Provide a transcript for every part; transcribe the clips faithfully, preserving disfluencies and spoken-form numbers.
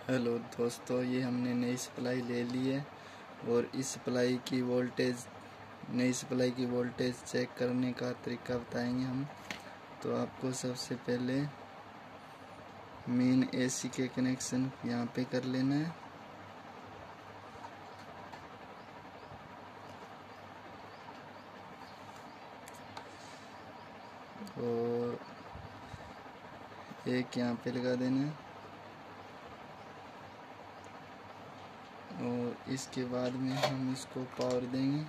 Hello दोस्तों, ये हमने नई सप्लाई ले ली है और इस सप्लाई की वोल्टेज नई सप्लाई की वोल्टेज चेक करने का तरीका बताएंगे हम। तो आपको सबसे पहले मेन एसी के कनेक्शन यहाँ पे कर लेना है और एक यहाँ पे लगा देना है और इसके बाद में हम इसको पावर देंगे।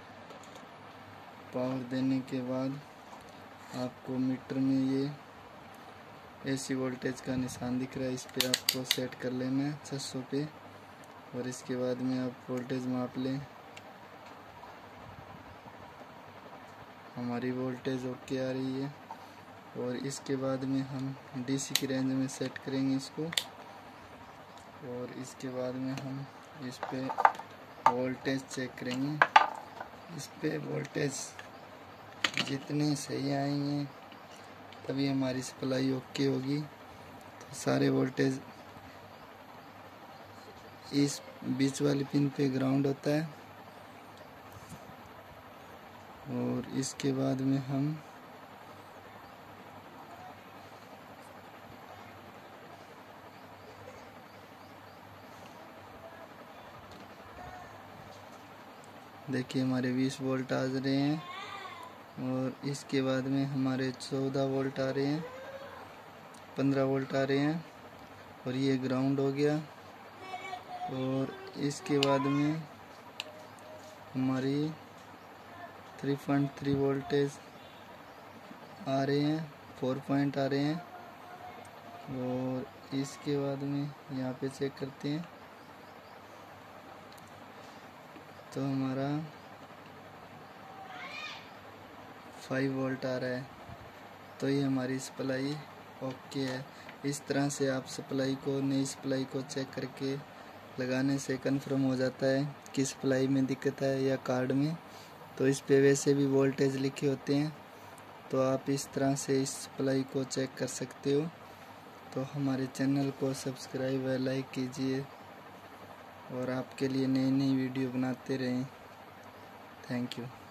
पावर देने के बाद आपको मीटर में ये एसी वोल्टेज का निशान दिख रहा है, इस पे आपको सेट कर लेना है छह सौ पे और इसके बाद में आप वोल्टेज माप लें। हमारी वोल्टेज ओके आ रही है और इसके बाद में हम डीसी की रेंज में सेट करेंगे इसको और इसके बाद में हम इस पे वोल्टेज चेक करेंगे। इस पे वोल्टेज जितने सही आएंगे तभी हमारी सप्लाई ओके होगी। तो सारे वोल्टेज इस बीच वाली पिन पे ग्राउंड होता है और इसके बाद में हम देखिए हमारे बीस वोल्ट आ रहे हैं और इसके बाद में हमारे चौदह वोल्ट आ रहे हैं, पंद्रह वोल्ट आ रहे हैं और ये ग्राउंड हो गया। और इसके बाद में हमारी तीन पॉइंट तीन वोल्टेज आ रहे हैं, चार पॉइंट आ रहे हैं और इसके बाद में यहाँ पे चेक करते हैं तो हमारा पाँच वोल्ट आ रहा है। तो ये हमारी सप्लाई ओके है। इस तरह से आप सप्लाई को नई सप्लाई को चेक करके लगाने से कंफर्म हो जाता है कि सप्लाई में दिक्कत है या कार्ड में। तो इस पे वैसे भी वोल्टेज लिखे होते हैं, तो आप इस तरह से इस सप्लाई को चेक कर सकते हो। तो हमारे चैनल को सब्सक्राइब व लाइक कीजिए और आपके लिए नई नई वीडियो बनाते रहें। Thank you.